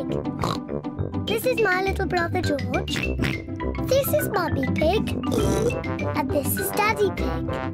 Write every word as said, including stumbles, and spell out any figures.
Pig. This is my little brother George. This is Mummy Pig. And this is Daddy Pig.